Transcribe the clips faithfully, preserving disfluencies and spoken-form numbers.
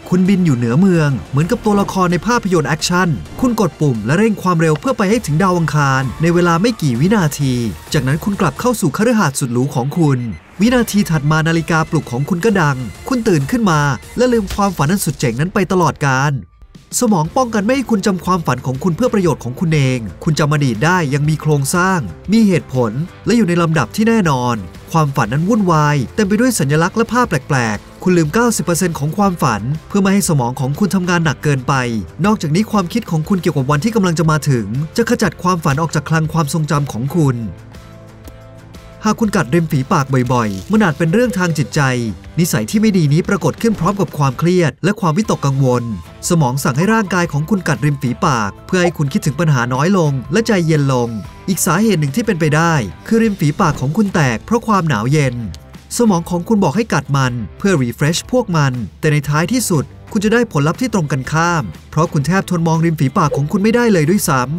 คุณบินอยู่เหนือเมืองเหมือนกับตัวละครในภาพยนตร์แอคชั่นคุณกดปุ่มและเร่งความเร็วเพื่อไปให้ถึงดาวอังคารในเวลาไม่กี่วินาทีจากนั้นคุณกลับเข้าสู่คฤหาสน์สุดหรูของคุณวินาทีถัดมานาฬิกาปลุกของคุณก็ดังคุณตื่นขึ้นมาและลืมความฝันอันสุดเจ๋งนั้นไปตลอดกาลสมองป้องกันไม่ให้คุณจำความฝันของคุณเพื่อประโยชน์ของคุณเองคุณจำอดีตได้ยังมีโครงสร้างมีเหตุผลและอยู่ในลำดับที่แน่นอนความฝันนั้นวุ่นวายเต็มไปด้วยสัญลักษณ์และภาพแปลกๆคุณลืม เก้าสิบเปอร์เซ็นต์ ของความฝันเพื่อไม่ให้สมองของคุณทำงานหนักเกินไปนอกจากนี้ความคิดของคุณเกี่ยวกับวันที่กำลังจะมาถึงจะขจัดความฝันออกจากคลังความทรงจำของคุณหากคุณกัดริมฝีปากบ่อยๆมันอาจเป็นเรื่องทางจิตใจนิสัยที่ไม่ดีนี้ปรากฏขึ้นพร้อมกับความเครียดและความวิตกกังวลสมองสั่งให้ร่างกายของคุณกัดริมฝีปากเพื่อให้คุณคิดถึงปัญหาน้อยลงและใจเย็นลงอีกสาเหตุหนึ่งที่เป็นไปได้คือริมฝีปากของคุณแตกเพราะความหนาวเย็นสมองของคุณบอกให้กัดมันเพื่อรีเฟรชพวกมันแต่ในท้ายที่สุดคุณจะได้ผลลัพธ์ที่ตรงกันข้ามเพราะคุณแทบทนมองริมฝีปากของคุณไม่ได้เลยด้วยซ้ำ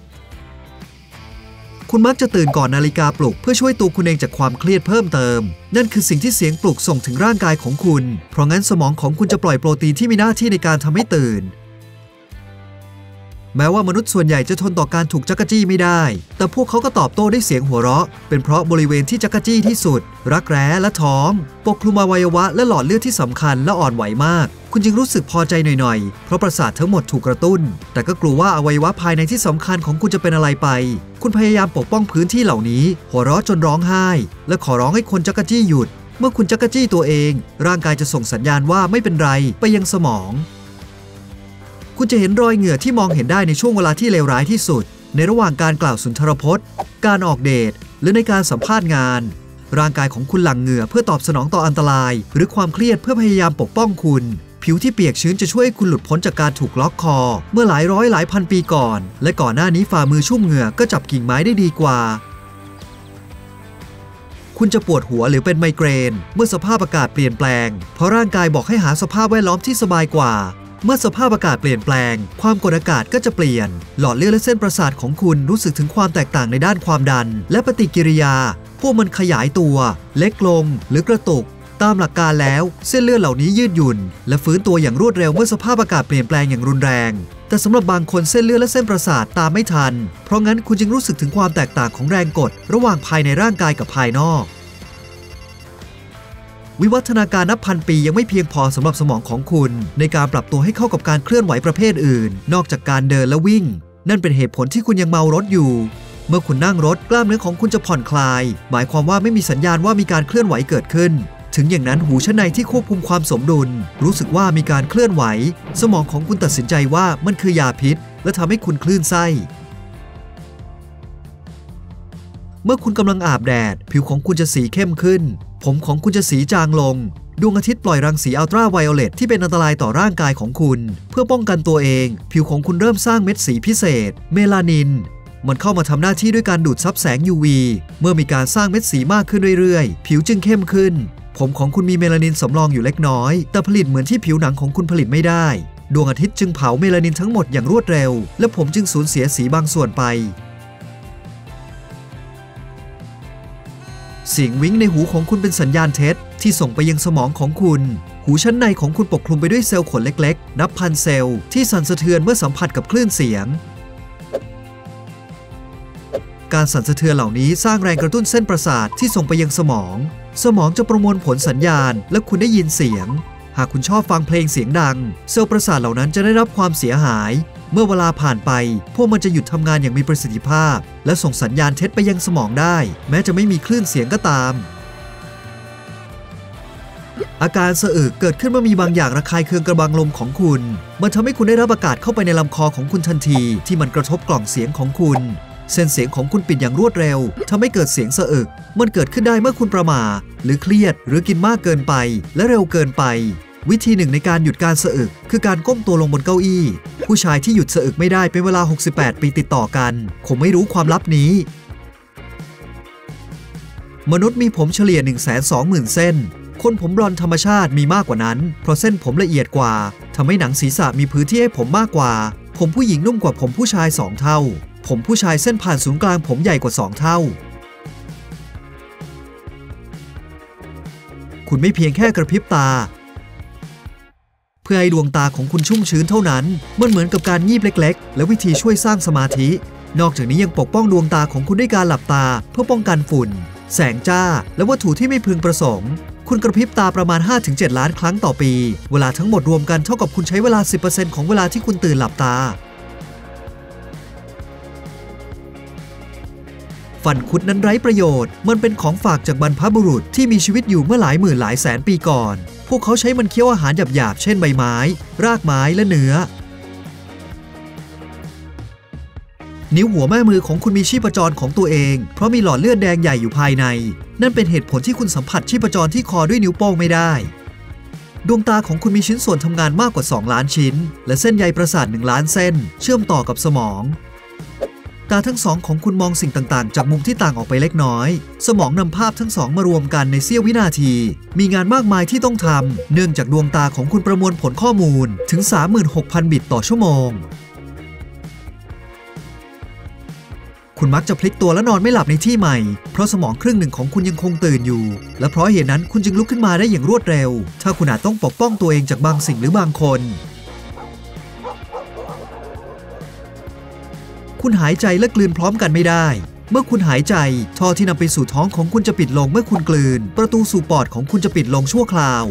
คุณมักจะตื่นก่อนนาฬิกาปลุกเพื่อช่วยตัวคุณเองจากความเครียดเพิ่มเติมนั่นคือสิ่งที่เสียงปลุกส่งถึงร่างกายของคุณเพราะงั้นสมองของคุณจะปล่อยโปรตีนที่มีหน้าที่ในการทำให้ตื่นแม้ว่ามนุษย์ส่วนใหญ่จะทนต่อการถูกจักจี้ไม่ได้แต่พวกเขาก็ตอบโต้ด้วยเสียงหัวเราะเป็นเพราะบริเวณที่จักจี้ที่สุดรักแร้และท้องปกคลุมอวัยวะและหลอดเลือดที่สำคัญและอ่อนไหวมากคุณจึงรู้สึกพอใจหน่อยๆเพราะประสาททั้งหมดถูกกระตุ้นแต่ก็กลัวว่าอวัยวะภายในที่สำคัญของคุณจะเป็นอะไรไปคุณพยายามปกป้องพื้นที่เหล่านี้หัวเราะจนร้องไห้และขอร้องให้คนจักจี้หยุดเมื่อคุณจักจี้ตัวเองร่างกายจะส่งสัญญาณว่าไม่เป็นไรไปยังสมองคุณจะเห็นรอยเหงื่อที่มองเห็นได้ในช่วงเวลาที่เลวร้ายที่สุดในระหว่างการกล่าวสุนทรพจน์การออกเดทหรือในการสัมภาษณ์งานร่างกายของคุณหลั่งเหงื่อเพื่อตอบสนองต่ออันตรายหรือความเครียดเพื่อพยายามปกป้องคุณผิวที่เปียกชื้นจะช่วยให้คุณหลุดพ้นจากการถูกล็อกคอเมื่อหลายร้อยหลายพันปีก่อนและก่อนหน้านี้ฝ่ามือชุ่มเหงื่อก็จับกิ่งไม้ได้ดีกว่าคุณจะปวดหัวหรือเป็นไมเกรนเมื่อสภาพอากาศเปลี่ยนแปลงเพราะร่างกายบอกให้หาสภาพแวดล้อมที่สบายกว่าเมื่อสภาพอากาศเปลี่ยนแปลงความกดอากาศก็จะเปลี่ยนหลอดเลือดและเส้นประสาทของคุณรู้สึกถึงความแตกต่างในด้านความดันและปฏิกิริยาพวกมันขยายตัวเล็กลงหรือกระตุกตามหลักการแล้วเส้นเลือดเหล่านี้ยืดหยุ่นและฟื้นตัวอย่างรวดเร็วเมื่อสภาพอากาศเปลี่ยนแปลงอย่างรุนแรงแต่สำหรับบางคนเส้นเลือดและเส้นประสาทตามไม่ทันเพราะงั้นคุณจึงรู้สึกถึงความแตกต่างของแรงกดระหว่างภายในร่างกายกับภายนอกวิวัฒนาการนับพันปียังไม่เพียงพอสำหรับสมองของคุณในการปรับตัวให้เข้ากับการเคลื่อนไหวประเภทอื่นนอกจากการเดินและวิ่งนั่นเป็นเหตุผลที่คุณยังเมารถอยู่เมื่อคุณนั่งรถกล้ามเนื้อของคุณจะผ่อนคลายหมายความว่าไม่มีสัญญาณว่ามีการเคลื่อนไหวเกิดขึ้นถึงอย่างนั้นหูชั้นในที่ควบคุมความสมดุลรู้สึกว่ามีการเคลื่อนไหวสมองของคุณตัดสินใจว่ามันคือยาพิษและทำให้คุณคลื่นไส้เมื่อคุณกำลังอาบแดดผิวของคุณจะสีเข้มขึ้นผมของคุณจะสีจางลงดวงอาทิตย์ปล่อยรังสีอัลตราไวโอเลตที่เป็นอันตรายต่อร่างกายของคุณเพื่อป้องกันตัวเองผิวของคุณเริ่มสร้างเม็ดสีพิเศษเมลานินมันเข้ามาทำหน้าที่ด้วยการดูดซับแสง ยู วี เมื่อมีการสร้างเม็ดสีมากขึ้นเรื่อยๆผิวจึงเข้มขึ้นผมของคุณมีเมลานินสำรองอยู่เล็กน้อยแต่ผลิตเหมือนที่ผิวหนังของคุณผลิตไม่ได้ดวงอาทิตย์จึงเผาเมลานินทั้งหมดอย่างรวดเร็วและผมจึงสูญเสียสีบางส่วนไปเสียงวิ้งในหูของคุณเป็นสัญญาณเท็จที่ส่งไปยังสมองของคุณหูชั้นในของคุณปกคลุมไปด้วยเซลล์ขนเล็กๆนับพันเซลล์ที่สั่นสะเทือนเมื่อสัมผัสกับคลื่นเสียงการสั่นสะเทือนเหล่านี้สร้างแรงกระตุ้นเส้นประสาทที่ส่งไปยังสมองสมองจะประมวลผลสัญญาณและคุณได้ยินเสียงหากคุณชอบฟังเพลงเสียงดังเซลล์ประสาทเหล่านั้นจะได้รับความเสียหายเมื่อเวลาผ่านไปพวกมันจะหยุดทำงานอย่างมีประสิทธิภาพและส่งสัญญาณเท็จไปยังสมองได้แม้จะไม่มีคลื่นเสียงก็ตามอาการสะอึกเกิดขึ้นเมื่อมีบางอย่างระคายเคืองกระบังลมของคุณมันทำให้คุณได้รับอากาศเข้าไปในลำคอของคุณทันทีที่มันกระทบกล่องเสียงของคุณเส้นเสียงของคุณปิดอย่างรวดเร็วทำให้เกิดเสียงสะอึกมันเกิดขึ้นได้เมื่อคุณประมาทหรือเครียดหรือกินมากเกินไปและเร็วเกินไปวิธีหนึ่งในการหยุดการสะอึกคือการก้มตัวลงบนเก้าอี้ผู้ชายที่หยุดสะอึกไม่ได้เป็นเวลาหกสิบแปดปีติดต่อกันคงไม่รู้ความลับนี้มนุษย์มีผมเฉลี่ย หนึ่งแสนสองหมื่น เส้นคนผมบลอนด์ธรรมชาติมีมากกว่านั้นเพราะเส้นผมละเอียดกว่าทำให้หนังศีรษะมีพื้นที่ให้ผมมากกว่าผมผู้หญิงนุ่มกว่าผมผู้ชายสองเท่าผมผู้ชายเส้นผ่านศูนย์กลางผมใหญ่กว่าสองเท่าคุณไม่เพียงแค่กระพริบตาเพื่อให้ดวงตาของคุณชุ่มชื้นเท่านั้นมันเหมือนกับการงีบเล็กๆและวิธีช่วยสร้างสมาธินอกจากนี้ยังปกป้องดวงตาของคุณด้วยการหลับตาเพื่อป้องกันฝุ่นแสงจ้าและวัตถุที่ไม่พึงประสงค์คุณกระพริบตาประมาณ ห้าถึงเจ็ด ล้านครั้งต่อปีเวลาทั้งหมดรวมกันเท่ากับคุณใช้เวลา สิบเปอร์เซ็นต์ ของเวลาที่คุณตื่นหลับตาฟันคุดนั้นไร้ประโยชน์มันเป็นของฝากจากบรรพบุรุษที่มีชีวิตอยู่เมื่อหลายหมื่นหลายแสนปีก่อนพวกเขาใช้มันเคี้ยวอาหารหยาบๆเช่นใบไม้รากไม้และเนื้อนิ้วหัวแม่มือของคุณมีชีพจรของตัวเองเพราะมีหลอดเลือดแดงใหญ่อยู่ภายในนั่นเป็นเหตุผลที่คุณสัมผัสชีพจรที่คอด้วยนิ้วโป้งไม่ได้ดวงตาของคุณมีชิ้นส่วนทำงานมากกว่าสองล้านชิ้นและเส้นใยประสาทหนึ่งล้านเส้นเชื่อมต่อกับสมองตาทั้งสองของคุณมองสิ่งต่างๆจากมุมที่ต่างออกไปเล็กน้อยสมองนำภาพทั้งสองมารวมกันในเสี้ยววินาทีมีงานมากมายที่ต้องทำเนื่องจากดวงตาของคุณประมวลผลข้อมูลถึง สามหมื่นหกพัน บิตต่อชั่วโมงคุณมักจะพลิกตัวและนอนไม่หลับในที่ใหม่เพราะสมองครึ่งหนึ่งของคุณยังคงตื่นอยู่และเพราะเหตุนั้นคุณจึงลุกขึ้นมาได้อย่างรวดเร็วถ้าคุณอาจต้องปกป้องตัวเองจากบางสิ่งหรือบางคนคุณหายใจและกลืนพร้อมกันไม่ได้เมื่อคุณหายใจท่อที่นำไปสู่ท้องของคุณจะปิดลงเมื่อคุณกลืนประตูสู่ปอดของคุณจะปิดลงชั่วคราว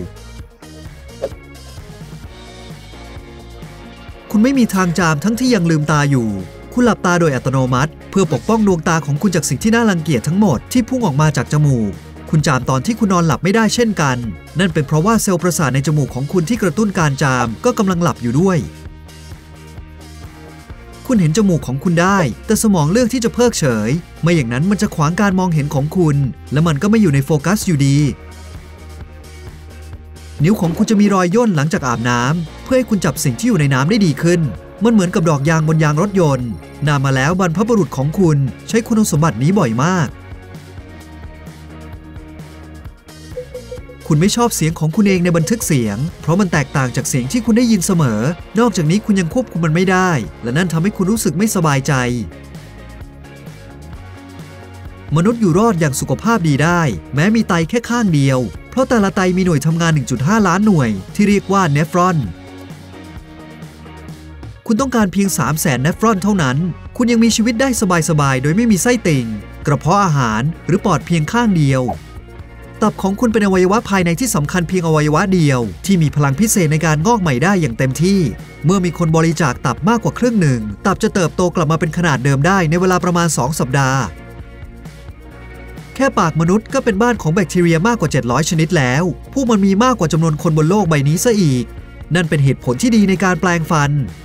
คุณไม่มีทางจามทั้งที่ยังลืมตาอยู่คุณหลับตาโดยอัตโนมัติเพื่อปกป้องดวงตาของคุณจากสิ่งที่น่ารังเกียจทั้งหมดที่พุ่งออกมาจากจมูกคุณจามตอนที่คุณนอนหลับไม่ได้เช่นกันนั่นเป็นเพราะว่าเซลล์ประสาทในจมูกของคุณที่กระตุ้นการจามก็กำลังหลับอยู่ด้วยคุณเห็นจมูกของคุณได้แต่สมองเลือกที่จะเพิกเฉยไม่อย่างนั้นมันจะขวางการมองเห็นของคุณและมันก็ไม่อยู่ในโฟกัสอยู่ดีนิ้วของคุณจะมีรอยย่นหลังจากอาบน้ำเพื่อให้คุณจับสิ่งที่อยู่ในน้ำได้ดีขึ้นมันเหมือนกับดอกยางบนยางรถยนต์นานมาแล้วบรรพบุรุษของคุณใช้คุณสมบัตินี้บ่อยมากคุณไม่ชอบเสียงของคุณเองในบันทึกเสียงเพราะมันแตกต่างจากเสียงที่คุณได้ยินเสมอนอกจากนี้คุณยังควบคุมมันไม่ได้และนั่นทำให้คุณรู้สึกไม่สบายใจมนุษย์อยู่รอดอย่างสุขภาพดีได้แม้มีไตแค่ข้างเดียวเพราะแต่ละไตมีหน่วยทำงาน หนึ่งจุดห้า ล้านหน่วยที่เรียกว่าเนฟรอนคุณต้องการเพียง สามแสน เนฟรอนเท่านั้นคุณยังมีชีวิตได้สบายๆโดยไม่มีไส้ติ่งกระเพาะอาหารหรือปอดเพียงข้างเดียวตับของคุณเป็นอวัยวะภายในที่สำคัญเพียงอวัยวะเดียวที่มีพลังพิเศษในการงอกใหม่ได้อย่างเต็มที่เมื่อมีคนบริจาคตับมากกว่าครึ่งหนึ่งตับจะเติบโตกลับมาเป็นขนาดเดิมได้ในเวลาประมาณสองสัปดาห์แค่ปากมนุษย์ก็เป็นบ้านของแบคทีเรียมากกว่าเจ็ดร้อยชนิดแล้วพวกมันมีมากกว่าจำนวนคนบนโลกใบนี้ซะอีกนั่นเป็นเหตุผลที่ดีในการแปลงฟัน